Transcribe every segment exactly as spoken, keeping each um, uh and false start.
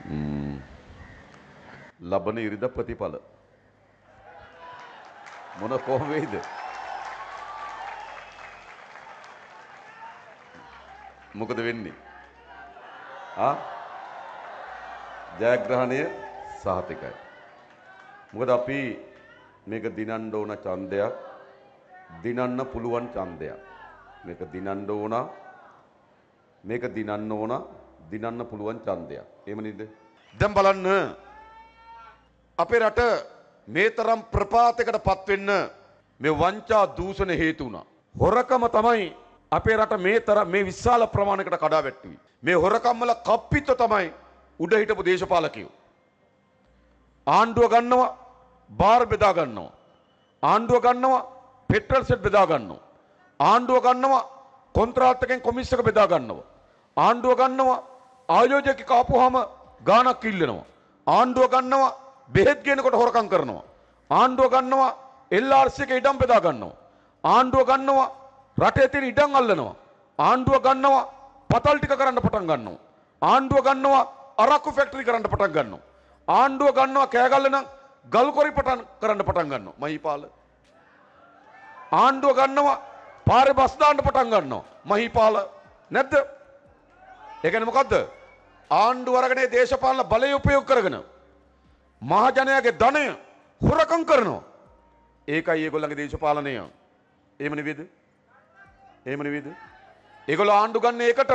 ලබන ඉරිද ප්‍රතිඵල මොන කොහොම වෙයිද? මොකද වෙන්නේ? ආ ජයග්‍රහණය සහතිකයි. මොකද අපි මේක දිනන්න ඕන ඡන්දයක්, දිනන්න පුළුවන් ඡන්දයක්. මේක දිනන්න ඕන, මේක දිනන්න ඕන, දිනන්න පුළුවන් ඡන්දයක්. එහෙම නේද? දැන් බලන්න අපේ රට මේ තරම් ප්‍රපාතයකට පත් වෙන්න මේ වංචා දූෂණ හේතු වුණා. හොරකම තමයි අපේ රට මේ තරම් මේ විශාල ප්‍රමාණයකට කඩා වැටුවේ. මේ හොරකම් වල කප්පිට තමයි උඩ හිටපු දේශපාලකයෝ. ආණ්ඩුව ගන්නවා, බාර් බෙදා ගන්නවා. ආණ්ඩුව ගන්නවා, පෙට්‍රල් සෙට් බෙදා ගන්නවා. ආණ්ඩුව ගන්නවා, කොන්ත්‍රාත් එකෙන් කොමිස් එක බෙදා ගන්නවා. ආණ්ඩුව ගන්නවා, ආයෝජක කාපුවාම ගාණක් ඉල්ලනවා. ආණ්ඩුව ගන්නවා, බෙහෙත් ගේනකොට හොරකම් කරනවා. ආණ්ඩුව ගන්නවා, එල් ආර් සී එක ඉඩම් බෙදා ගන්නවා. ආණ්ඩුව ගන්නවා, රටේ තියෙන ඉඩම් අල්ලනවා. ආණ්ඩුව ගන්නවා, පතල් ටික කරන්න පටන් ගන්නවා. ආණ්ඩුව ගන්නවා, අරක්කු ෆැක්ටරි කරන්න පටන් ගන්නවා. ආණ්ඩුව ගන්නවා, කෑගල්ල නම් ගල් කොරි පටන් කරන්න පටන් ගන්නවා. මහීපාල ආණ්ඩුව ගන්නවා, පාරේ බස් දාන්න පටන් ගන්නවා. මහීපාල නැද්ද? ඒ කියන්නේ මොකද්ද? ආණ්ඩුව අරගෙන දේශපාලන බලය උපයෝග කරගෙන මහජනයාගේ ධනය හොරකම් කරනවා. ඒකයි ඒගොල්ලන්ගේ දේශපාලනය. එහෙම නෙවෙයිද? එහෙම නෙවෙයිද? ඒගොල්ලෝ ආණ්ඩු ගන්න එකට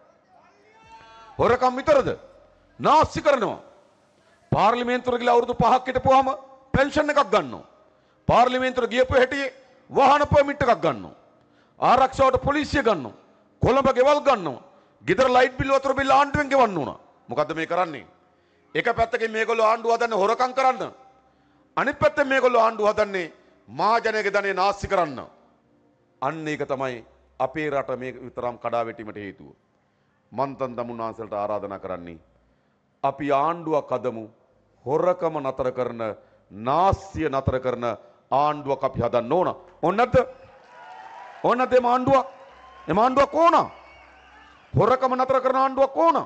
හොරකම් විතරද? නාස්ති කරනවා. පාර්ලිමේන්තුවට ගිහලා අවුරුදු පහක් හිටපුවාම පෙන්ෂන් එකක් ගන්නවා. පාර්ලිමේන්තුවට ගියපු හැටියේ වාහන පර්මිට් එකක් ගන්නවා. ආරක්ෂාවට පොලිසිය ගන්නවා. කොළඹ ගෙවල් ගන්නවා. ගෙදර ලයිට් බිල් වතුර බිල් ආණ්ඩුවෙන් ගෙවන්න උනා. මොකද්ද මේ කරන්නේ? එක පැත්තකින් මේගොල්ලෝ ආණ්ඩුව හදන්නේ හොරකම් කරන්න. අනිත් පැත්තෙන් මේගොල්ලෝ ආණ්ඩුව හදන්නේ මහජනයාගේ ධනෙ නාස්ති කරන්න. අන්න ඒක තමයි අපේ රට මේ විතරම් කඩා වැටීමට හේතුව. මන්තන් දමුන්නාන්සලට ආරාධනා කරන්නේ අපි ආණ්ඩුවක් හදමු, හොරකම නතර කරන, නාස්තිය නතර කරන ආණ්ඩුවක් අපි හදන්න ඕන. ඕන නැද්ද? ඕන නැද්ද මේ ආණ්ඩුවක්? මේ ආණ්ඩුවක් ඕන. හොරකම නතර කරන ආණ්ඩුවක් ඕන.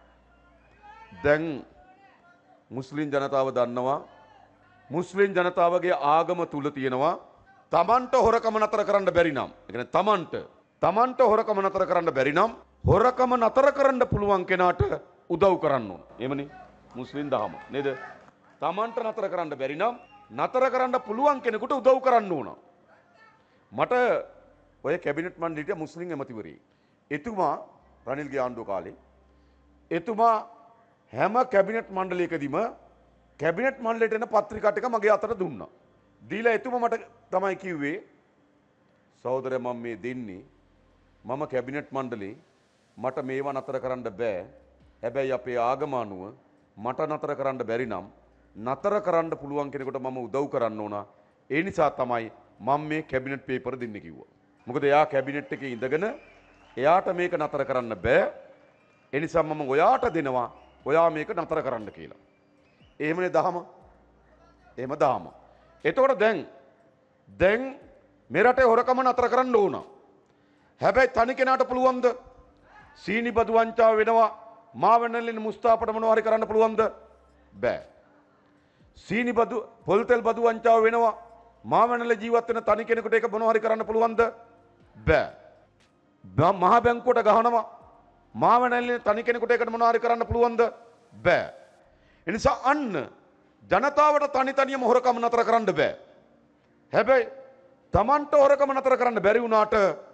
දැන් මුස්ලිම් ජනතාව දන්නවා, මුස්ලිම් ජනතාවගේ ආගම තුල තියෙනවා තමන්ට හොරකම නතර කරන්න බැරි නම්, ඒ කියන්නේ තමන්ට තමන්ට හොරකම නතර කරන්න බැරි නම් හොරකම නතර කරන්න පුළුවන් කෙනාට උදව් කරන්න ඕන. එහෙමනේ මුස්ලිම් දහම නේද? තමන්ට නතර කරන්න බැරි නම් නතර කරන්න පුළුවන් කෙනෙකුට උදව් කරන්න ඕන. මට ඔය කැබිනට් මණ්ඩලයේ මුස්ලිම් ඇමතිවරයෙක්, එතුමා රනිල්ගේ ආණ්ඩුව කාලේ එතුමා හැම කැබිනට් මණ්ඩලයකදීම කැබිනට් මණ්ඩලයට එන පත්‍රිකා ටික මගේ අතට දුන්නා. දීලා එතුමා මට තමයි කිව්වේ, සහෝදරයා මම මේ දෙන්නේ මම කැබිනට් මණ්ඩලේ මට මේවා නතර කරන්න බෑ. හැබැයි අපේ ආගම අනුව මට නතර කරන්න බැරි නම් නතර කරන්න පුළුවන් කෙනෙකුට මම උදව් කරන්න ඕන. ඒ නිසා තමයි මම මේ කැබිනට් පේපර් දෙන්නේ කිව්වා. මොකද එයා කැබිනට් එකේ ඉඳගෙන එයාට මේක නතර කරන්න බෑ. ඒ නිසා මම ඔයාට දෙනවා, ඔයා මේක නතර කරන්න කියලා. එහෙමනේ දහම. එහෙම දහම. එතකොට දැන් දැන් මේ රටේ හොරකම නතර කරන්න ඕන. හැබැයි තනි කෙනාට පුළුවන්ද? සීනි බදු වංචාව වෙනවා, මාවැන්නලින් මුස්තාපට මොනවා හරි කරන්න පුළුවන්ද? බෑ. සීනි බදු පොල් තෙල් බදු වංචාව වෙනවා, මාවැන්නල ජීවත් වෙන තනි කෙනෙකුට ඒක මොනවා හරි කරන්න පුළුවන්ද? බෑ. මහ බැංකුවට ගහනවා, මාවැන්නලින් තනි කෙනෙකුට ඒකට මොනවා හරි කරන්න පුළුවන්ද? බෑ. ඒ නිසා අන්න ජනතාවට තනි තනියම හොරකම නතර කරන්න බෑ. හැබැයි Tamanට හොරකම නතර කරන්න බැරි වුණාට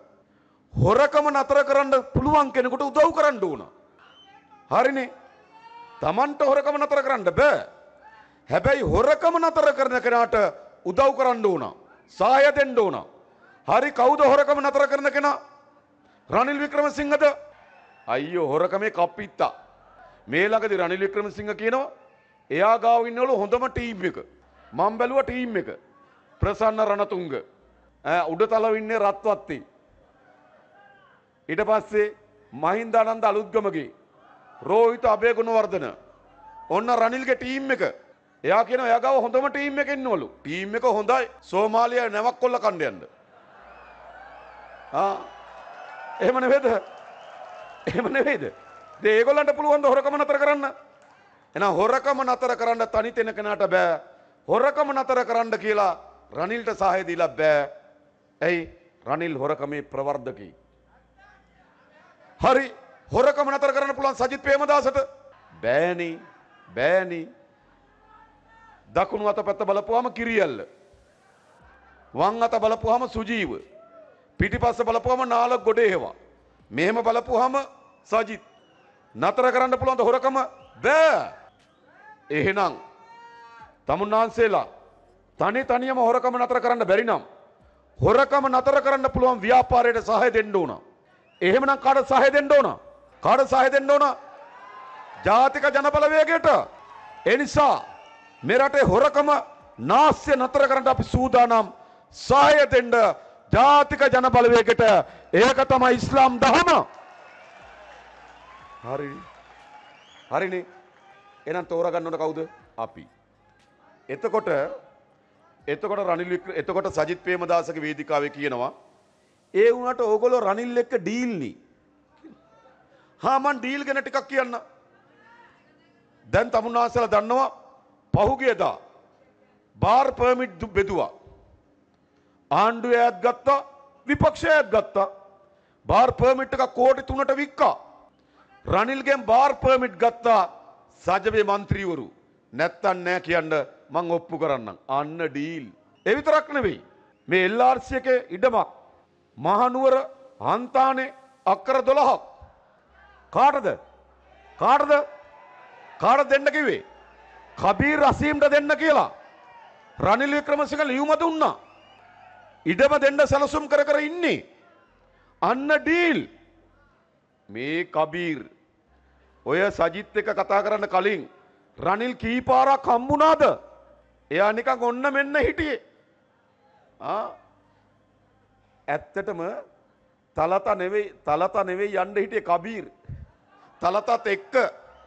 හොරකම නතර කරන්න පුළුවන් කෙනෙකුට උදව් කරන්න ඕන. හරිනේ? Tamanට හොරකම නතර කරන්න බෑ. හැබැයි හොරකම නතර කරන කෙනාට උදව් කරන්න ඕන. සහාය දෙන්න ඕන. හරි, කවුද හොරකම නතර කරන කෙනා? රනිල් වික්‍රමසිංහද? අයියෝ හොරකමේ කප්පිත්තා. මේ ළඟදී රනිල් වික්‍රමසිංහ කියනවා එයා ගාව ඉන්නවලු හොඳම ටීම් එක. මම බැලුවා ටීම් එක. ප්‍රසන්න රණතුංග, උඩතලව ඉන්නේ රත්වත්ති. ඊට පස්සේ මහින්දානන්ද අලුත්ගමගේ, රෝහිත අබේගුණවර්ධන, ඔන්න රනිල්ගේ ටීම් එක. එයා කියනවා එයා ගාව හොඳම ටීම් එක ඉන්නවලු. ටීම් එක හොඳයි, සෝමාලියා නැවක් කොල්ල කණ්ඩ යන්න. ආ එහෙම නෙවෙයිද? එහෙම නෙවෙයිද? ඒ ඒගොල්ලන්ට පුළුවන් ද හොරකම නතර කරන්න? එහෙනම් හොරකම නතර කරන්න තනි තැන කෙනාට බෑ. හොරකම නතර කරන්න කියලා රනිල්ට සහාය දීලා බෑ. ඇයි? රනිල් හොරකමේ ප්‍රවර්ධකී. හරි හොරකම නතර කරන්න පුළුවන් සජිත් ප්‍රේමදාසට බෑනි බෑනි. දකුණු අත පැත්ත බලපුවාම කිරියල්ල. වම් අත බලපුවාම සුජීව. පිටිපස්ස බලපුවාම නාලක ගොඩේවා. මෙහෙම බලපුවාම සජිත්. නතර කරන්න පුළුවන්ද හොරකම? බෑ. එහෙනම් තමුන්නාන්සේලා තනි තනියම හොරකම නතර කරන්න බැරි නම් හොරකම නතර කරන්න පුළුවන් ව්‍යාපාරයට සහාය දෙන්න ඕන. එහෙමනම් කාට සහාය දෙන්න ඕන? කාට සහාය දෙන්න ඕන? ජාතික ජනබලවේගයට. ඒ නිසා මේ රටේ හොරකම නාස්‍ය නතර කරන්න අපි සූදානම් සහාය දෙන්න ජාතික ජනබලවේගයට. ඒක තමයි ඉස්ලාම් දහම. හරි. හරිනේ. එහෙනම් තෝරගන්න ඕන කවුද? අපි. එතකොට එතකොට රනිල් වික්‍ර එතකොට සජිත් ප්‍රේමදාසගේ වේදිකාවේ කියනවා ඒ වුණාට ඕගොල්ලෝ රනිල් එක්ක ඩීල් නි. හා මං ඩීල් ගැන ටිකක් කියන්න. දැන් තමුන්නාසලා දන්නවා පහුගියදා බාර් පර්මිට් බෙදුවා. ආණ්ඩුවයත් ගත්තා විපක්ෂයත් ගත්තා. බාර් පර්මිට් එක කෝටි තුනට වික්කා. රනිල්ගෙන් බාර් පර්මිට් ගත්තා සජවේ මන්ත්‍රීවරු. නැත්තන් නෑ කියන්න මං ඔප්පු කරන්නම්. අන්න ඩීල්. ඒ විතරක් නෙවෙයි. මේ එල් ආර් සී එකේ ඉඩමක් මහනුවර හන්තානේ අක්කර දොළහක්. කාටද? කාටද? කාට දෙන්න කිව්වේ? කබීර් රසීම්ට දෙන්න කියලා. රනිල් වික්‍රමසිංහ ලියුම දුන්නා. ඉඩම දෙන්න සැලසුම් කර කර ඉන්නේ. අන්න ඩීල්. මේ කබීර් ඔය සජිත් එක කතා කරන්න කලින් රනිල් කී පාරක් හම්බුණාද? එයා නිකන් ඔන්න මෙන්න හිටියේ. ආ ඇත්තටම තලතා නෙවෙයි තලතා නෙවෙයි යන්න හිටියේ කබීර්. තලතත් එක්ක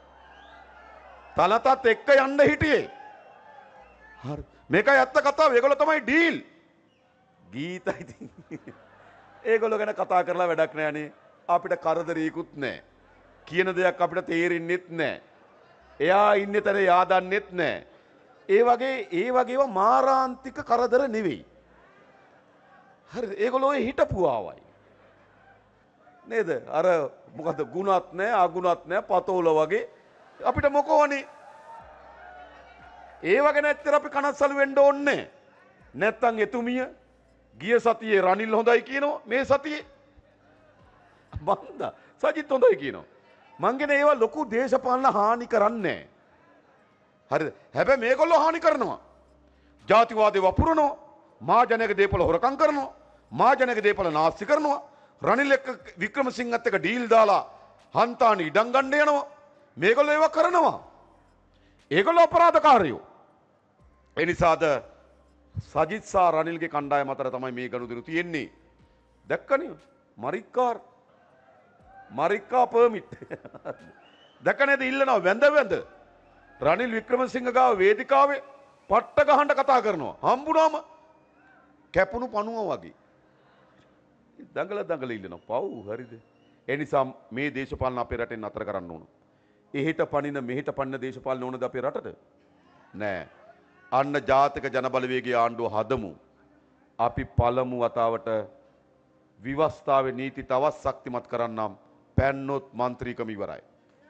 තලතත් එක්ක යන්න හිටියේ. හරි. මේකයි ඇත්ත කතාව. ඒගොල්ලෝ තමයි ඩීල්. ගීතයි ඉතින්. ඒගොල්ලෝ ගැන කතා කරලා වැඩක් නෑනේ. අපිට කරදරයකුත් නෑ. කියන දෙයක් අපිට තේරෙන්නෙත් නෑ. එයා ඉන්නේ තැන එයා දන්නෙත් නෑ. ඒ වගේ ඒ වගේව මාරාන්තික කරදර නෙවෙයි. හරිද? ඒගොල්ලෝ ඔය හිටපු ආවයි. නේද? අර මොකද ගුණත් නෑ අගුණත් නෑ පතෝල වගේ අපිට මොකෝනේ. ඒ වගේ නැත්තර අපි කනස්සලු වෙන්න ඕනේ. නැත්තම් එතුමිය ගිය සතියේ රනිල් හොඳයි කියනවා මේ සතියේ බන්ද සජිත් හොඳයි කියනවා. මං කියන ඒවා ලොකු දේශපාලන හානි කරන්නේ නැහැ. හරිද? හැබැයි මේගොල්ලෝ හානි කරනවා. ජාතිවාදී වපුරනවා. මහජනක දේපල හොරකම් කරනවා. මහජනක දේපල නාස්ති කරනවා. රනිල් එක්ක වික්‍රමසිංහත් එක්ක ඩීල් දාලා හන්තානි ඉඩම් ගන්න යනවා. මේගොල්ලෝ ඒවා කරනවා. ඒගොල්ලෝ අපරාධකාරයෝ. ඒ නිසාද සජිත් සහ රනිල්ගේ කණ්ඩායම අතර තමයි මේ ගනුදෙනු තියෙන්නේ. දැක්කනේ? මරික්කාර් මරික්කා පර්මිට්. දැක නේද ඉල්ලනවා වැඳ වැඳ. රනිල් වික්‍රමසිංහ ගාව වේදිකාවේ පට්ට ගහන්න කතා කරනවා. හම්බුනාම කැපුණු පණුව වගේ. දඟල දඟල ඉල්ලනවා. පව් හරිද? ඒ නිසා මේ දේශපාලන අපේ රටෙන් අතර කරන්න ඕන. එහෙට පනින මෙහෙට පනින දේශපාලන ඕනද අපේ රටට? නෑ. අන්න ජාතික ජනබලවේගයේ ආණ්ඩුව හදමු. අපි පළමු වතාවට විවස්ථාවේ නීති තවත් ශක්තිමත් කරන්නම්. පැන්නොත් මන්ත්‍රීකම ඉවරයි.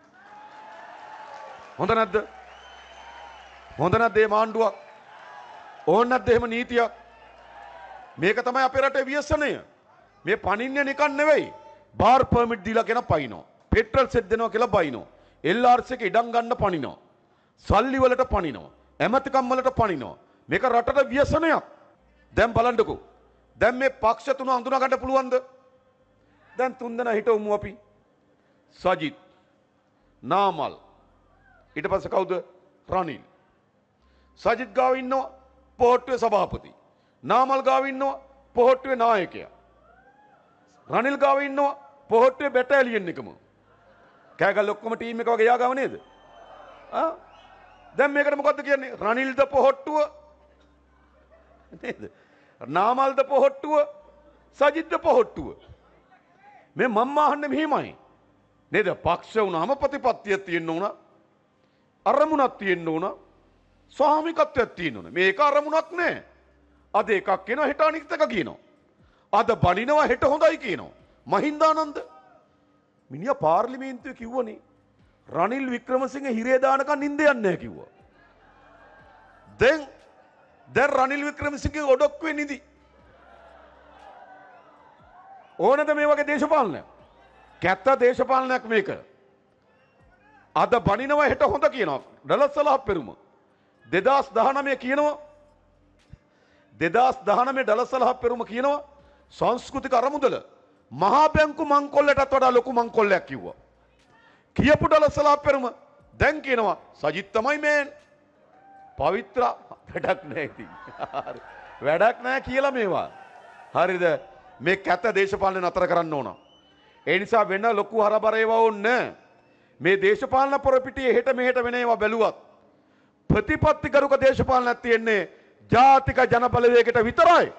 හොඳ නැද්ද? හොඳ නැද්ද මේ ආණ්ඩුවක්? ඕන නැද්ද එහෙම නීතියක්? මේක තමයි අපේ රටේ ව්‍යසනය. මේ පනින්නේ නිකන් නෙවෙයි. බාර් පර්මිට් දීලා කියන පයින්නවා. පෙට්‍රල් සෙට් දෙනවා කියලා පයින්නවා. එල් ආර් සී එක ඉඩම් ගන්න පනිනවා. සල්ලි වලට පනිනවා. ඇමතිකම් වලට පනිනවා. මේක රටට ව්‍යසනයක්. දැන් බලන්නකෝ. දැන් මේ පක්ෂ තුන අඳුනා ගන්න පුළුවන්ද? දැන් තුන් දෙනා හිටවමු අපි. සජිත්, නාමල්, ඊට පස්සේ කවුද? රනිල්. සජිත් ගාව ඉන්නවා පොහොට්ටුවේ සභාපති. නාමල් ගාව ඉන්නවා පොහොට්ටුවේ නායකයා. රනිල් ගාව ඉන්නවා පොහොට්ටුවේ බැටාලියන් එකම. කෑගල් ඔක්කොම ටීම් එක වගේ යා ගාව නේද? ආ දැන් මේකට මොකද්ද කියන්නේ? රනිල්ද පොහොට්ටුව නේද? නාමල්ද පොහොට්ටුව, සජිත්ද පොහොට්ටුව. මේ මම අහන්නේ මෙහිමයි. නේද? පක්ෂ වුණාම ප්‍රතිපත්තිය තියෙන්න ඕන. අරමුණක් තියෙන්න ඕන. ස්වාමිකත්වයක් තියෙන්න ඕන. මේක අරමුණක් නෑ. අද එකක් කියනවා හෙට අනිත් එක කියනවා. අද බනිනවා හෙට හොඳයි කියනවා. මහින්දානන්ද මිනිහා පාර්ලිමේන්තුවේ කිව්වනේ රනිල් වික්‍රමසිංහ හිරේ දානකන් නිින්ද යන්නේ නැහැ කිව්වා. දැන් දැන් රනිල් වික්‍රමසිංහ ඔඩොක්කුවේ නිදි. ඕනද මේ වගේ දේශපාලනයක්? කැත්ත දේශපාලනයක් මේක. අද බනිනවා හෙට හොඳ කියනවා. ඩලස් පෙරුම දෙදාස් දහනවය කියනවා දෙදාස් දහනවය ඩලස් පෙරුම කියනවා සංස්කෘතික අරමුදල මහා බැංකු මංකොල්ලටත් වඩා ලොකු මංකොල්ලයක් කිව්වා. කියපු ඩලස් පෙරුම දැන් කියනවා සජිත් තමයි මේ පවිත්‍ර වැඩක් නැහැ ඉතින්. වැඩක් නැහැ කියලා මේවා. හරිද? මේ කැත දේශපාලන නතර කරන්න ඕන. ඒ නිසා වෙන ලොකු හරබර ඒවා ඕනේ. මේ දේශපාලන පොරපිටියේ හෙට මෙහෙට වෙන ඒවා බැලුවත් ප්‍රතිපත්තිකරුක දේශපාලනයක් තියෙන්නේ ජාතික ජන බලවේගයට විතරයි.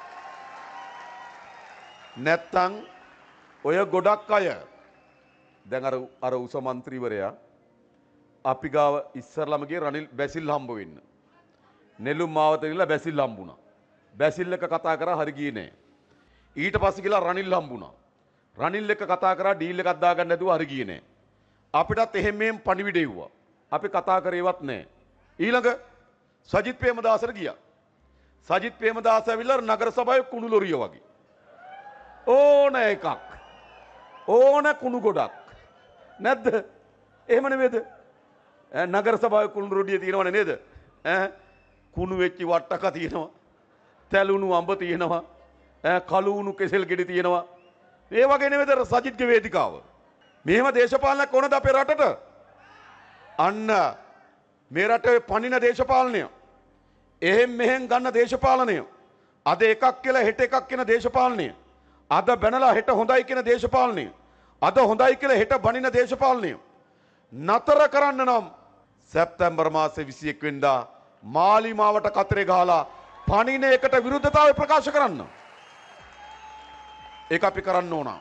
නැත්තම් ඔය ගොඩක් අය දැන් අර අර උස മന്ത്രിවරයා අපි ගාව ඉස්සරළම ගියේ රනිල් බැසිල් හම්බ වෙන්න. නෙළුම් මාවත ගිහලා බැසිල් හම්බුණා. බැසිල් එක කතා කරා හරි ගියේ නෑ. ඊට පස්සේ ගිහලා රනිල් හම්බුණා. රනිල් එක්ක කතා කරා ඩීල් එකක් දාගන්න නැතුව හරි ගියේ නෑ. අපිටත් එහෙම මෙහෙම පණිවිඩ එව්වා. අපි කතා කරේවත් නෑ. ඊළඟ සජිත් ප්‍රේමදාසට ගියා. සජිත් ප්‍රේමදාස ඇවිල්ලා නගර සභාවේ කුණු ලොරිය වගේ. ඕන එකක්. ඕන කුණු ගොඩක්. නැද්ද? එහෙම නෙමෙයිද? නගර සභාවේ කුණු රොඩිය තියෙනවනේ නේද? ඈ කුණු වෙච්චි වට්ටක තියෙනවා. තැලුණු අඹ තියෙනවා. ඈ කලුණු කෙසෙල් ගෙඩි තියෙනවා. මේ වගේ නෙමෙයිද සජිත්ගේ වේදිකාව? මෙහෙම දේශපාලනයක් ඕනද අපේ රටට? අන්න මේ රටේ පණින දේශපාලනය. එහෙන් මෙහෙන් ගන්න දේශපාලනය. අද එකක් කියලා හෙට එකක් කියන දේශපාලනය. අද බැනලා හෙට හොඳයි කියන දේශපාලනය. අද හොඳයි කියලා හෙට බනින දේශපාලනය. නතර කරන්න නම් සැප්තැම්බර් මාසේ විසි එක් වෙනිදා මාලිමාවට කතරේ ගහලා පණින එකට විරුද්ධතාවය ප්‍රකාශ කරන්න. ඒක අපි කරන්න ඕන.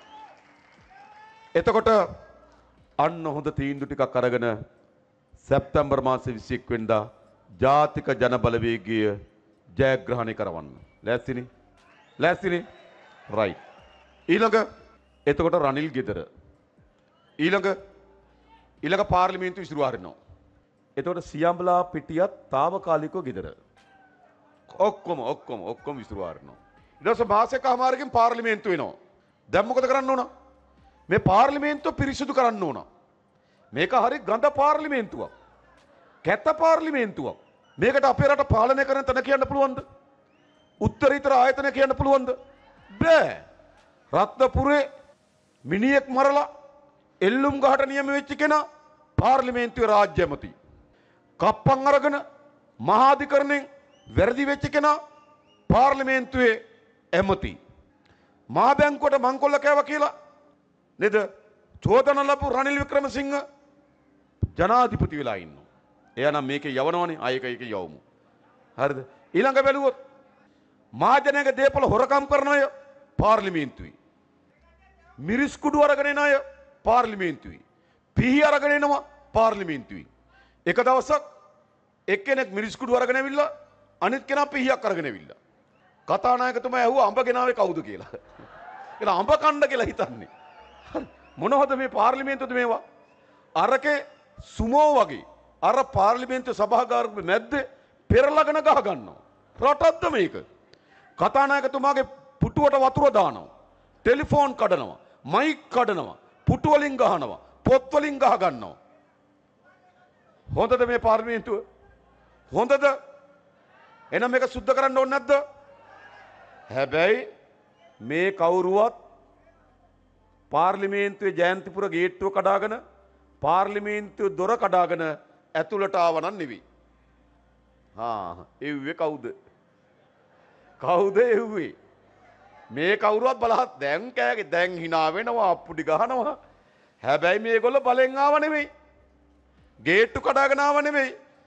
එතකොට අන්න හොඳ තීන්දුව ටිකක් අරගෙන සැප්තැම්බර් මාසේ විසි එක් වෙනිදා ජාතික ජන බලවේගය ජයග්‍රහණය කරවන්න. ලෑස්තිනේ? ලෑස්තිනේ? රයිට්. ඊළඟ එතකොට රනිල් ගෙදර. ඊළඟ ඊළඟ පාර්ලිමේන්තුව ඉස්සරහ හරිනවා. එතකොට සියම්බලා පිටියත් తాවකාලිකව ගෙදර. ඔක්කොම ඔක්කොම ඔක්කොම ඉස්සරහ හරිනවා. ඊට පස්සේ මාසෙකමාරකින් පාර්ලිමේන්තුව එනවා. දැන් මොකද කරන්න ඕන? මේ පාර්ලිමේන්තුව පිරිසිදු කරන්න ඕන. මේක හරි ගඳ පාර්ලිමේන්තුවක්. කැත පාර්ලිමේන්තුවක්. මේකට අපේ රට පාලනය කරන තැන කියන්න පුළුවන්ද? උත්තරීතර ආයතන කියන්න පුළුවන්ද? බෑ. රත්නපුරේ මිනිහෙක් මරලා එල්ලුම් ගහට නියම වෙච්ච කෙනා පාර්ලිමේන්තුවේ රාජ්‍ය ඇමති. කප්පන් අරගෙන මහාධිකරණයෙන් වැරදි වෙච්ච කෙනා පාර්ලිමේන්තුවේ ඇමති. මහා බැංකුවට මංකොල්ල කෑවා කියලා නේද? චෝදන ලැබු රනිල් වික්‍රමසිංහ ජනාධිපති වෙලා ඉන්නවා. එයා නම් මේකේ යවනවනේ ආයෙක එක යවමු. හරිද? ඊළඟ බැලුවොත් මහජනයාගේ දේපල හොරකම් කරන අය පාර්ලිමේන්තුවේ. මිරිස් කුඩු අරගෙන එන අය පාර්ලිමේන්තුවේ. පිහි අරගෙන එනවා පාර්ලිමේන්තුවේ. එක දවසක් එක්කෙනෙක් මිරිස් කුඩු අරගෙන ඇවිල්ලා අනිත් කෙනා පිහියක් අරගෙන ඇවිල්ලා. කතානායකතුමා ඇහුවා අඹ ගෙනාවේ කවුද කියලා. කියලා අඹ කණ්ඩ කියලා හිතන්නේ. මොනවද මේ පාර්ලිමේන්තුවද මේවා? අරකේ සුමෝ වගේ අර පාර්ලිමේන්තු සභාගාරයේ මැද්දේ පෙරලගෙන ගහ ගන්නවා. රටක්ද මේක? කතානායකතුමාගේ පුටුවට වතුර දානවා. ටෙලිෆෝන් කඩනවා. මයික් කඩනවා. පුටු වලින් ගහනවා. පොත් වලින් ගහ ගන්නවා. හොඳද මේ පාර්ලිමේන්තුව? හොඳද? එහෙනම් මේක සුද්ධ කරන්න ඕනේ නැද්ද? හැබැයි මේ කවුරුවත් පාර්ලිමේන්තුවේ ජයන්තිපුර ගේට්ටුව කඩාගෙන පාර්ලිමේන්තුවේ දොර කඩාගෙන ඇතුළට ආවනම් නෙවෙයි. හා එව්වේ කවුද? කවුද එව්වේ? මේ කවුරුවත් බලහත් දැන් කෑගේ දැන් hina වෙනවා අප්පුඩි ගහනවා. හැබැයි මේගොල්ලෝ බලෙන් ආව නෙවෙයි. ගේට්ටු කඩාගෙන ආව නෙවෙයි.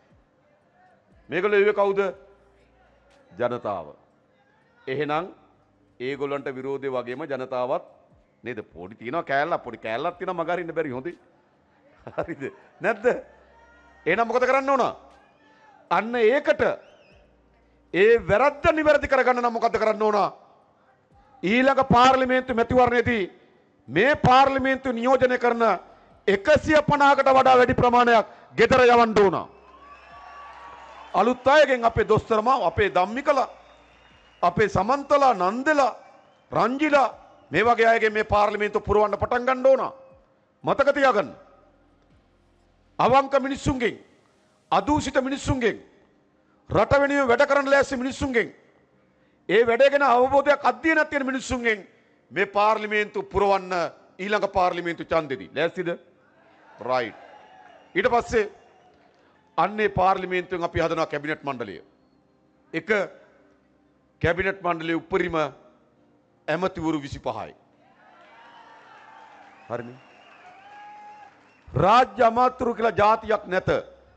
මේගොල්ලෝ එව්වේ කවුද? ජනතාව. එහෙනම් ඒගොල්ලන්ට විරෝධය වගේම ජනතාවත් නේද? පොඩි තියනවා කෑල්ලක් පොඩි කෑල්ලක් තියනවා මගහරින්න බැරි හොඳේ. හරිද? නැද්ද? එහෙනම් මොකද කරන්න ඕන? අන්න ඒකට ඒ වැරද්ද නිවැරදි කරගන්න නම් මොකද කරන්න ඕන? ඊළඟ පාර්ලිමේන්තු මැතිවරණයේදී මේ පාර්ලිමේන්තු නියෝජනය කරන එකසිය පනහකට වඩා වැඩි ප්‍රමාණයක් ගෙදර යවන්න ඕන. අලුත් අයගෙන් අපේ දොස්තරමා, අපේ ධම්මිකලා, අපේ සමන්තලා, නන්දලා, රංජිලා මේ වගේ අයගෙන් මේ පාර්ලිමේන්තුව පුරවන්න පටන් ගන්න ඕන. මතක තියාගන්න. අවංක මිනිස්සුන්ගෙන්, අදූෂිත මිනිස්සුන්ගෙන්, රට වෙනුවෙන් වැඩ කරන්න ලෑස්ති මිනිස්සුන්ගෙන්, ඒ වැඩේ ගැන අවබෝධයක් අධ්‍යයනයක් තියෙන මිනිස්සුන්ගෙන් මේ පාර්ලිමේන්තුව පුරවන්න ඊළඟ පාර්ලිමේන්තු ඡන්දෙදී. ලෑස්තිද? රයිට්. ඊට පස්සේ අන්නේ පාර්ලිමේන්තුවෙන් අපි හදනවා කැබිනට් මණ්ඩලය. එක කැබිනට් මණ්ඩලයේ උපරිම ඇමතිවරු විසිපහයි. හරිනේ. රාජ්‍ය අමාත්‍යවරු කියලා જાතියක් නැත.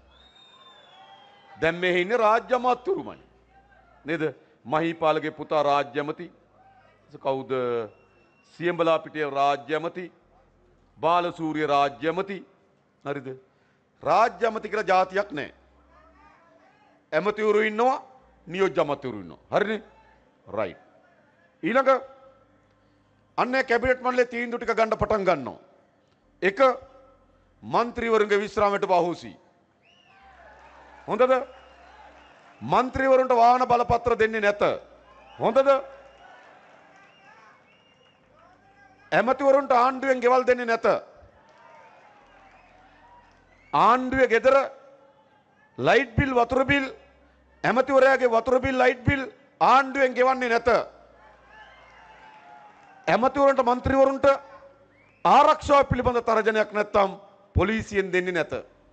දැන් මේ ඉන්නේ රාජ්‍ය අමාත්‍යවරුමයි. නේද? මහීපාලගේ පුතා රාජ්‍ය ඇමති. කවුද? සියඹලා පිටියේ රාජ්‍ය ඇමති. බාලසූරිය රාජ්‍ය ඇමති. හරිද? රාජ්‍ය ඇමති කියලා જાතියක් නැහැ. ඇමතිවරු ඉන්නවා, නියෝජ්‍ය ඇමතිවරු ඉන්නවා. හරිනේ? රයිට්. ඊළඟ අන්නේ කැබිනට් මණ්ඩලයේ තීන්දුව ටික ගන්න පටන් ගන්නවා. එක മന്ത്രിවරුන්ගේ විශ්‍රාමයට බහුසි. හොඳද? മന്ത്രിවරුන්ට වාහන බලපත්‍ර දෙන්නේ නැත. හොඳද? ඇමතිවරුන්ට ආණ්ඩුවෙන් ගෙවල් දෙන්නේ නැත. ආණ්ඩුවේ ගෙදර ලයිට් බිල්, වතුර බිල්, ඇමතිවරයාගේ වතුර බිල්, ලයිට් බිල් ආණ්ඩුවෙන් ගෙවන්නේ නැත. ඇමතිවරුන්ට, മന്ത്രിවරුන්ට ආරක්ෂාව පිළිබඳ තරජනයක් නැත්තම් පොලිසියෙන් දෙන්නේ නැත.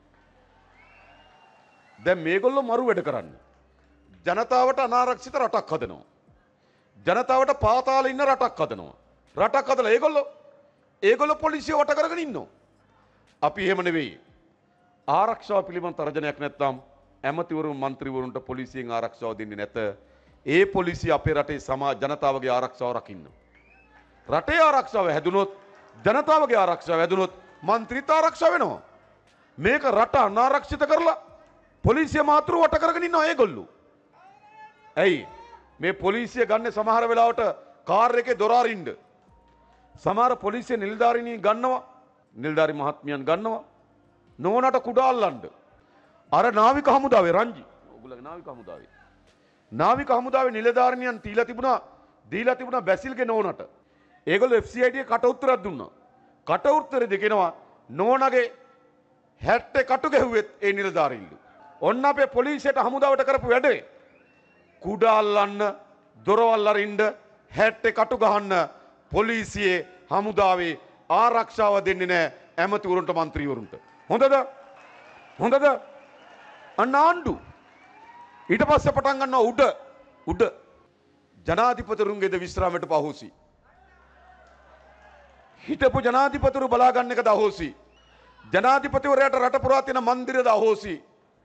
දැන් මේගොල්ලෝ මරු වැඩ කරන්නේ. ජනතාවට අනාරක්ෂිත රටක් හදනවා. ජනතාවට පාතාලේ ඉන්න රටක් හදනවා. රටක් හදලා ඒගොල්ලෝ ඒගොල්ලෝ පොලිසිය වට කරගෙන ඉන්නවා. අපි එහෙම නෙවෙයි. ආරක්ෂාව පිළිබඳ තරජනයක් නැත්තම් ඇමතිවරුන්, മന്ത്രിවරුන්ට පොලිසියෙන් ආරක්ෂාව දෙන්නේ නැත. ඒ පොලිසිය අපේ රටේ සමාජ ජනතාවගේ ආරක්ෂාව රකින්න. රටේ ආරක්ෂාව හැදුනොත්, ජනතාවගේ ආරක්ෂාව හැදුනොත් മന്ത്രിත් ආරක්ෂා වෙනවා. මේක රට අනාරක්ෂිත කරලා පොලිසිය මාතෘ වට කරගෙන ඉන්නවා ඒගොල්ලෝ. ඇයි මේ පොලිසිය ගන්න සමහර වෙලාවට කාර් එකේ දොර අරින්න. සමහර පොලිසිය නිලධාරිනී ගන්නවා, නිලධාරි මහත්මියන් ගන්නවා නෝනට කුඩා අල්ලන්න. අර නාවික හමුදාවේ රංජි, ඔයගොල්ලෝගේ නාවික හමුදාවේ නාවික හමුදාවේ නිලධාරිනියන් තීලා තිබුණා, දීලා තිබුණා බැසිල්ගේ නෝනට. ඒගොල්ලෝ එෆ් සී ආයි ඩී කට උත්තරයක් දුන්නා. කට උත්තරේ දෙකනවා නෝනගේ හැට්ටේ කටු ගැහුවෙත් ඒ නිලධාරීන්ලු. ඔන්න අපේ පොලිසියට හමුදාවට කරපු වැඩේ. කුඩා අල්ලන්න, දොරවල් අරින්න, හැට්ටේ කටු ගහන්න පොලිසියේ හමුදාවේ ආරක්ෂාව දෙන්නේ නැහැ ඇමතිවරුන්ට, മന്ത്രിවරුන්ට. හොඳද? හොඳද? අන්න ආණ්ඩු. ඊට පස්සේ පටන් ගන්නවා උඩ උඩ ජනාධිපතිවරුන්ගේද විශ්‍රාමයට පහොසි. හිටපු ජනාධිපතිවරු බලා ගන්න එකද අහෝසි. ජනාධිපතිවරයාට රට පුරා තියෙන මන්දිරද අහෝසි.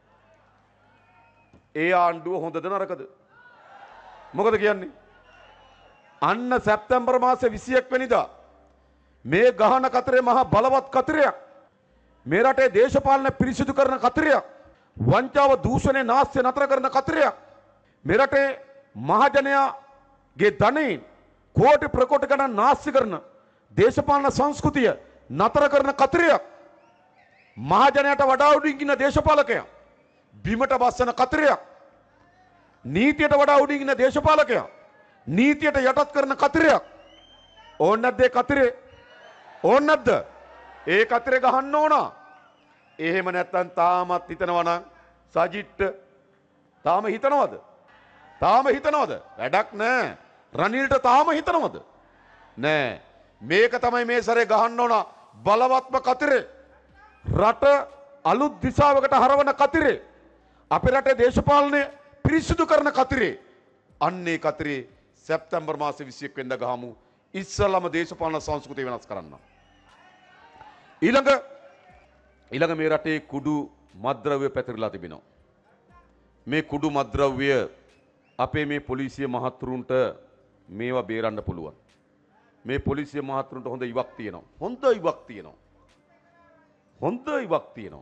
ඒ ආණ්ඩුව හොඳද නරකද? මොකද කියන්නේ? අන්න සැප්තැම්බර් මාසේ විසිඑක වෙනිදා මේ ගහන කතරේ මහා බලවත් කතරයක්, මේ රටේ දේශපාලන පිරිසිදු කරන කතරයක්, වංචාව, දූෂණය, නාස්‍ය නතර කරන කතරයක්, මේ රටේ මහජනයාගේ ධනෙන් කෝටි ප්‍රකෝටි ගණන් නාස්ති කරන දේශපාලන සංස්කෘතිය නතර කරන කතරයක්, මහජනයාට වඩා උඩින් ඉන්න දේශපාලකයා බිමට බස්සන කතරයක්, නීතියට වඩා උඩින් ඉන්න දේශපාලකයා නීතියට යටත් කරන කතරයක්. ඕන නැද්ද ඒ කතරේ? ඕන නැද්ද? ඒ කතරේ ගහන්න ඕන. එහෙම නැත්නම් තාමත් හිතනවා නම් සජිත්ට තාම හිතනවද? තාම හිතනවද? වැඩක් නැහැ. රනිල්ට තාම හිතනවද? නෑ. මේක තමයි මේ සැරේ ගහන්න ඕන බලවත්ම කතරේ. රට අලුත් දිශාවකට හරවන කතරේ. අපේ රටේ දේශපාලනය පිරිසිදු කරන කතරේ. අන්නේ කතරේ සැප්තැම්බර් මාසේ විසිඑක වෙනිදා ගහමු. ඉස්සලම දේශපාලන සංස්කෘතිය වෙනස් කරන්න. ඊළඟ ඊළඟ මේ රටේ කුඩු මත්ද්‍රව්‍ය පැතිරලා තිබෙනවා. මේ කුඩු මත්ද්‍රව්‍ය අපේ මේ පොලිසිය මහත්තුරුන්ට මේවා බේරන්න පුළුවන්. මේ පොලිසිය මහත්තුරුන්ට හොඳ ඉවක් තියෙනවා. හොඳ ඉවක් තියෙනවා. හොඳ ඉවක් තියෙනවා.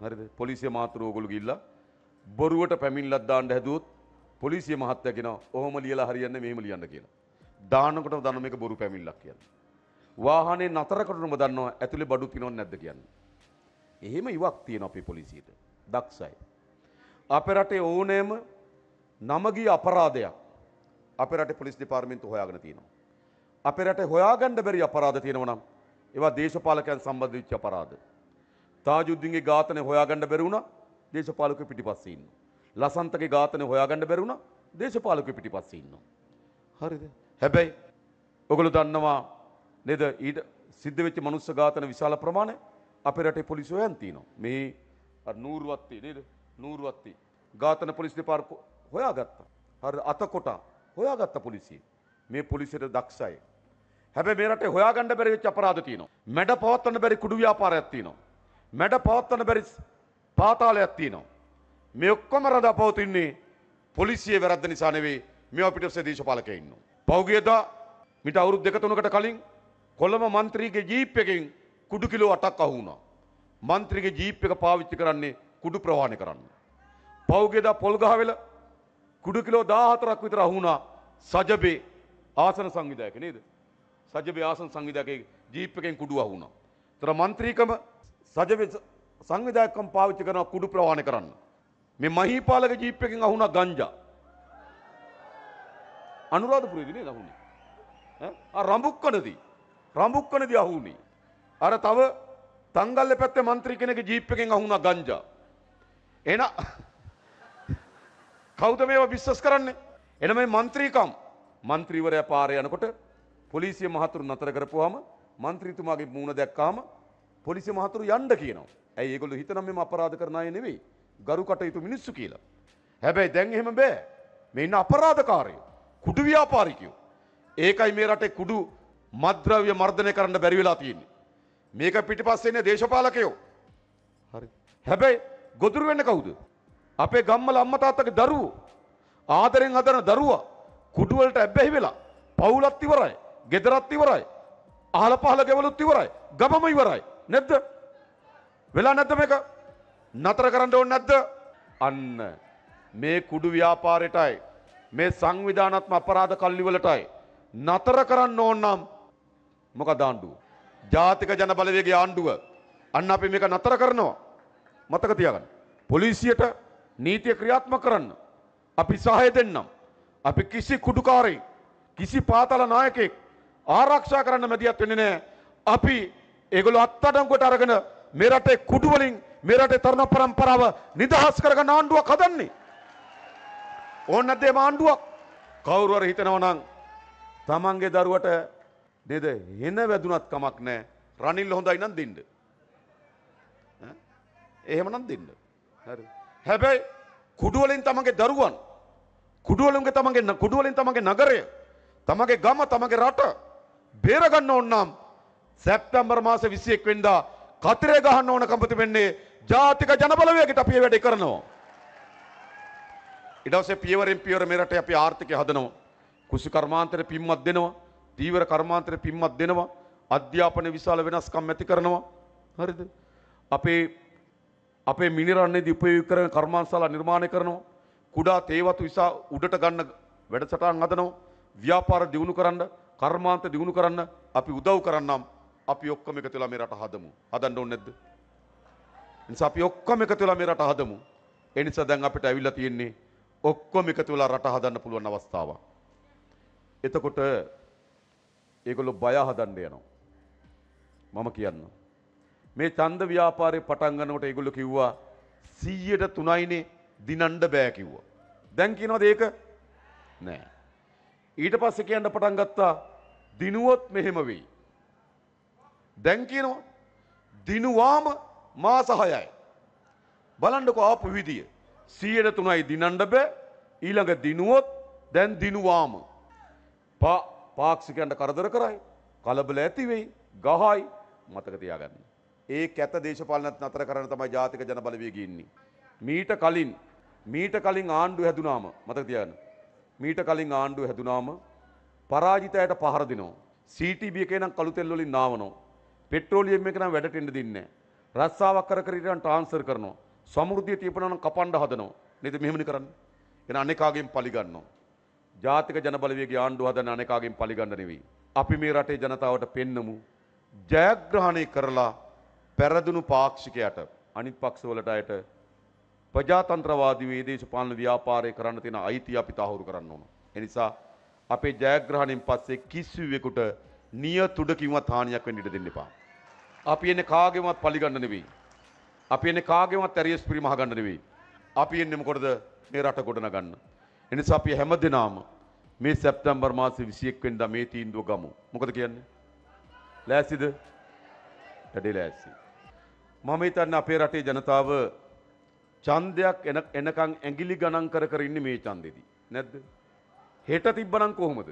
හරිද? පොලිසිය මාතෘ ඕගොල්ලෝ ගිහිල්ලා බොරුවට පැමිණිල්ලක් දාන්න හැදුවොත් පොලිසිය මහත්තයා කියනවා ඔහොම ලියලා හරියන්නේ මෙහෙම ලියන්න කියලා. දානකොටම දන්න මේක බොරු පැමිණිල්ලක් කියලා. වාහනේ නතර කරනම දන්නවා ඇතුලේ බඩු තියනවද නැද්ද කියන්නේ. එහෙම ඉවක් තියෙනවා අපේ පොලිසියට. දක්ෂයි. අපේ රටේ ඕනෑම නමගිය අපරාධයක් අපේ රටේ පොලිස් දෙපාර්තමේන්තුව හොයාගෙන තියෙනවා. අපේ රටේ හොයාගන්න බැරි අපරාධ තියෙනවා නම් ඒවා දේශපාලකයන් සම්බන්ධ වෙච්ච අපරාධ. තාජුද්දීන්ගේ ඝාතනය හොයාගන්න බැරි වුණා දේශපාලකයෝ පිටිපස්සේ ඉන්නවා. ලසන්තගේ ඝාතනය හොයාගන්න බැරි වුණා දේශපාලකයෝ පිටිපස්සේ ඉන්නවා. හරිද? හැබැයි ඔයගොල්ලෝ දන්නවා නේද ඊට සිද්ධ වෙච්ච මනුස්ස ඝාතන විශාල ප්‍රමාණය අපේ රටේ පොලිසිය හොයන් තියෙනවා. මේ අර නූරුවත්තේ නේද? නූරුවත්තේ ඝාතන පොලිස් දෙපාර්තමේන්තුව හොයාගත්තා. හරිද? අතකොට හොයාගත්ත පොලිසිය. මේ පොලිසියට දක්ෂයි. හැබැයි මේ රටේ හොයාගන්න බැරි වෙච්ච අපරාධ තියෙනවා. මැඩ පවත්වන්න බැරි කුඩු ව්‍යාපාරයක් තියෙනවා. මැඩ පවත්වන්න බැරි පාතාලයක් තියෙනවා. මේ ඔක්කොම රඳා පවතින්නේ පොලිසියේ වැරද්ද නිසා නෙවෙයි. මේවා පිටුපස්සේ දේශපාලකයෝ ඉන්නවා. පෞගියදා මිට අවුරුදු දෙක තුනකට කලින් කොළඹ මන්ත්‍රීගේ ජීප් එකෙන් කුඩු කිලෝ අටක් අහු වුණා. මන්ත්‍රීගේ ජීප් එක පාවිච්චි කරන්නේ කුඩු ප්‍රවාහනය කරන්න. පෞගියදා පොල්ගහවෙල කුඩු කිලෝ දාහතරක් විතර අහු වුණා සජබේ ආසන සංවිධායක නේද? සජබේ ආසන සංවිධායකගේ ජීප් එකෙන් කුඩු අහු වුණා. ඒතර මන්ත්‍රීකම සජබේ සංවිධායකකම් පාවිච්චි කරන කුඩු ප්‍රවාහනය කරන්න. මේ මහීපාලගේ ජීප් එකෙන් අහු වුණා ගංජා. අනුරාධපුරේදී නේද අහුනේ? ඈ ආ රඹුක්කනදී. රඹුක්කනදී අහුනේ. අර තව තංගල්ලේ පැත්තේ മന്ത്രി කෙනෙක්ගේ ජීප් එකෙන් අහු වුණා ගංජා. එන කවුද මේව විශ්වාස කරන්නේ? එන මේ മന്ത്രിකම් മന്ത്രിවරයා පාරේ යනකොට පොලිසිය මහතුරු නතර කරපුවාම മന്ത്രിතුමාගේ මූණ දැක්කාම පොලිසිය මහතුරු යන්න කියනවා. ඇයි ඒගොල්ලෝ හිතනම් මෙම අපරාධ කරන අය නෙවෙයි. ගරු කටයුතු මිනිස්සු කියලා. හැබැයි දැන් එහෙම බෑ. මේ ඉන්න අපරාධකාරයෝ කුඩු ව්‍යාපාරිකයෝ. ඒකයි මේ රටේ කුඩු මත්ද්‍රව්‍ය මර්ධනය කරන්න බැරි වෙලා තියෙන්නේ. මේක පිටිපස්සේ ඉන්නේ දේශපාලකයෝ. හරි. හැබැයි ගොදුරු වෙන්නේ කවුද? අපේ ගම්මල අම්මා තාත්තගේ දරුවෝ. ආදරෙන් හදන දරුවා කුඩු වලට ඇබ්බැහි වෙලා පවුලත් ඉවරයි, ගෙදරත් ඉවරයි, අහල පහල ගෙවලුත් ඉවරයි, ගමම ඉවරයි. නැද්ද? වෙලා නැද්ද මේක? නතර කරන්න ඕනේ නැද්ද? අන්න මේ කුඩු ව්‍යාපාරයටයි මේ සංවිධානාත්මක අපරාධ කල්ලි වලටයි නතර කරන්න ඕන නම් මොකද ආණ්ඩුව? ජාතික ජන බලවේගයේ ආණ්ඩුව. අන්න අපි මේක නතර කරනවා. මතක තියාගන්න. පොලිසියට නීතිය ක්‍රියාත්මක කරන්න අපි සහාය දෙන්නම්. අපි කිසි කුඩුකාරයෙක් කිසි පාතාල නායකයෙක් ආරක්ෂා කරන්න මැදිහත් වෙන්නේ නැහැ. අපි ඒගොල්ලෝ අත්අඩංගුවට අරගෙන මේ රටේ කුඩු වලින් මේ රටේ තරුණ පරම්පරාව නිදහස් කරගන්න ආණ්ඩුවක් හදන්නේ. ඕන නැද්ද මේ ආණ්ඩුවක්? කවුරු හරි හිතනවා නම් තමන්ගේ දරුවට නේද හෙන වැදුනත් කමක් නැහැ. රනිල් හොඳයි නම් දෙන්න. ඈ එහෙමනම් දෙන්න. හරි. හැබැයි කුඩු වලින් තමන්ගේ දරුවන් කුඩු වලින් තමන්ගේ කුඩු වලින් තමන්ගේ නගරය තමන්ගේ ගම තමන්ගේ රට බේර ගන්න ඕන නම් සැප්තැම්බර් මාසේ විසි එක් වෙනිදා කතරේ ගහන්න ඕන කම්පති වෙන්නේ ජාතික ජනබලවේගයට අපි මේ වැඩේ කරනවා. ඊට පස්සේ පියවරෙන් පියවර මේ රටේ අපි ආර්ථිකය හදනවා. කුසි කර්මාන්තයට පිම්මත් දෙනවා. තීව්‍ර කර්මාන්තයට පිම්මත් දෙනවා. අධ්‍යාපනයේ විශාල වෙනස්කම් ඇති කරනවා. හරිද? අපේ අපේ මිනිරන්නේදී උපයෝගී කරන කර්මාන්තශාලා නිර්මාණය කරනවා. කුඩා තේවතු විසා උඩට ගන්න වැඩසටහන් හදනවා. ව්‍යාපාර දියුණු කරන්න, කර්මාන්ත දියුණු කරන්න අපි උදව් කරන්නම්. අපි ඔක්කොම එකතු වෙලා මේ රට හදමු. හදන්න ඕනේ නැද්ද? නිසා අපි ඔක්කොම එකතු වෙලා මේ රට හදමු. ඒ නිසා දැන් අපිට ඇවිල්ලා තියෙන්නේ ඔක්කොම එකතු වෙලා රට හදන්න පුළුවන් අවස්ථාවක්. එතකොට ඒගොල්ලෝ බය හදන්න යනවා. මම කියන්නම්. මේ ඡන්ද ව්‍යාපාරේ පටන් ගන්නකොට ඒගොල්ලෝ කිව්වා සීයට තුනයිනේ දිනන්න බෑ කිව්වා. දැන් කියනවාද ඒක? නෑ. ඊට පස්සේ කියන්න පටන් ගත්තා දිනුවොත් මෙහෙම වෙයි. දැන් කියනවා දිනුවාම මාස හයයි. බලන්නකෝ ආපු විදිය. සීයට තුනයි දිනන්න බෑ. ඊළඟ දිනුවොත් දැන් දිනුවාම. පා පාක්ෂිකයන්ට කරදර කරයි. කලබල ඇති වෙයි. ගහයි. මතක තියාගන්න. ඒ කැත දේශපාලනත් නතර කරන්න තමයි ජාතික ජන බලවේගය ඉන්නේ. මීට කලින් මීට කලින් ආණ්ඩුව හැදුනාම මතක තියාගන්න. මීට කලින් ආණ්ඩුව හැදුනාම පරාජිතයට පහර දෙනවා. සී ටී බී එකේ නම් කළු තෙල් වලින් නාවනවා. පෙට්‍රෝලියම් එක නම් වැඩට එන්න දෙන්නේ නැහැ. රස්සාවක් කර කර ඉඳන් ට්‍රාන්ස්ෆර් කරනවා. සමෘද්ධිය තියපනවා නම් කපන්න හදනවා. නේද මෙහෙමනේ කරන්නේ. එන අනේකාගෙන් පලි ගන්නවා. ජාතික ජනබලවේගයේ ආණ්ඩුව හදන අනේකාගෙන් පලි ගන්න නෙවෙයි. අපි මේ රටේ ජනතාවට පෙන්නමු ජයග්‍රහණය කරලා පෙරදුණු පාක්ෂිකයට අනිත් පක්ෂවලට අයට ප්‍රජාතන්ත්‍රවාදී වේ දේශපාලන ව්‍යාපාරය කරන්න තියෙන අයිතිය අපි තහවුරු කරන්න ඕන. ඒ නිසා අපේ ජයග්‍රහණයෙන් පස්සේ කිසිවෙකුට නියතුඩකින්වත් හානියක් වෙන්න ඉඩ දෙන්න එපා. අපි එන්නේ කාගෙවත් පලි ගන්න නෙවෙයි. අපි එන්නේ කාගෙවත් ඇරියස් පිරිමහ ගන්න නෙවෙයි. අපි එන්නේ මොකටද මේ රට ගොඩනගන්න. ඒ නිසා අපි හැමදෙනාම මේ සැප්තැම්බර් මාසේ විසිඑක වෙනිදා මේ තීන්දුව ගමු. මොකද කියන්නේ? ලෑස්තිද? වැඩේ ලෑස්ති. මම හිතන්නේ අපේ රටේ ජනතාව ඡන්දයක් එන එනකන් ඇඟිලි ගණන් කර කර ඉන්නේ මේ ඡන්දෙදී. නැද්ද? හෙට තිබ්බනම් කොහොමද?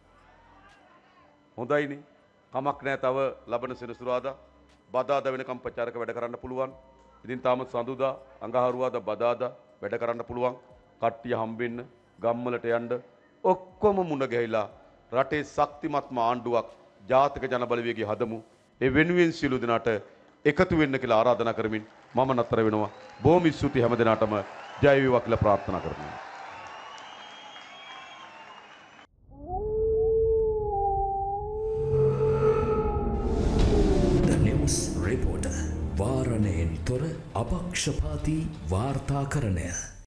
හොඳයිනේ. කමක් නැහැ. තව ලබන සෙනසුරාදා බදාදා වෙනකම් ප්‍රචාරක වැඩ කරන්න පුළුවන්. ඉතින් තාම සඳුදා අඟහරුවාදා බදාදා වැඩ කරන්න පුළුවන්. කට්ටිය හම්බෙන්න ගම්වලට යන්න ඔක්කොම මුණ ගැහිලා රටේ ශක්තිමත්ම ආණ්ඩුවක් ජාතික ජනබලවේගය හදමු. ඒ වෙනුවෙන් සියලු දෙනාට එකතු වෙන්න කියලා ආරාධනා කරමින් මම නතර වෙනවා. බොහොම ස්තුතියි හැම දිනාටම ජය වේවා කියලා ප්‍රාර්ථනා කරනවා. The News Reporter වාරණයෙන් තොර අපක්ෂපාතී වාර්තාකරණය.